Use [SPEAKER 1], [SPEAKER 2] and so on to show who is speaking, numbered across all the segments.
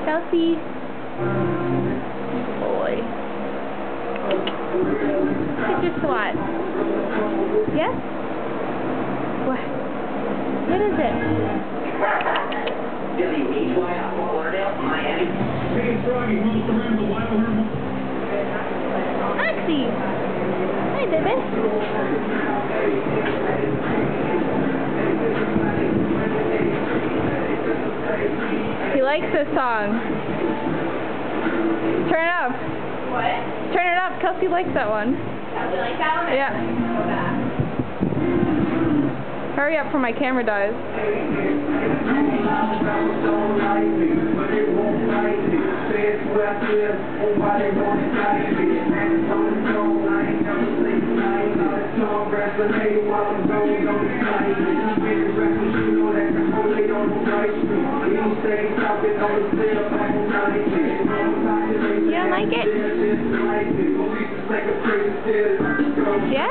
[SPEAKER 1] Kelsey. Boy. It's your SWAT. Yes? What? What is it? Maxie! Hey, baby. He likes this song. Turn it up.
[SPEAKER 2] What?
[SPEAKER 1] Turn it up. Kelsey likes that one.
[SPEAKER 2] Kelsey likes that one?
[SPEAKER 1] Yeah.
[SPEAKER 2] Go back.
[SPEAKER 1] Hurry up before my camera dies. You don't like it? Yeah?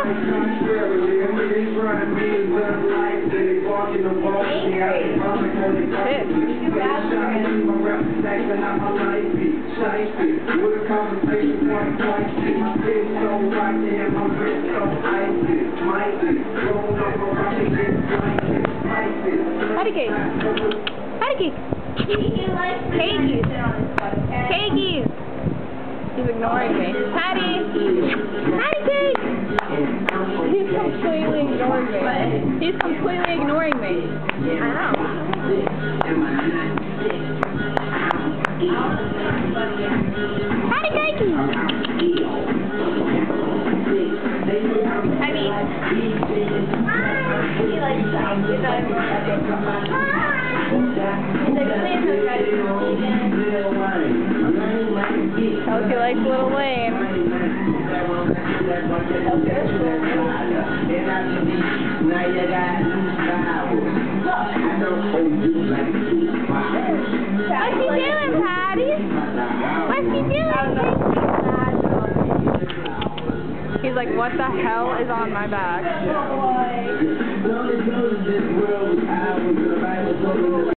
[SPEAKER 1] Patty cake. Patty cake.
[SPEAKER 2] He likes the
[SPEAKER 1] Cakeys.
[SPEAKER 2] okay?
[SPEAKER 1] Cakeys. He's ignoring me. Patty. Patty cake. He's completely ignoring me. He's completely ignoring me. I know. Patty cakey.
[SPEAKER 2] I mean, he likes that. He's like, please don't try to do it.
[SPEAKER 1] Kelsey likes Lil Wayne. What's he doing, Patty? What's he doing? He's like, what the hell is on my back?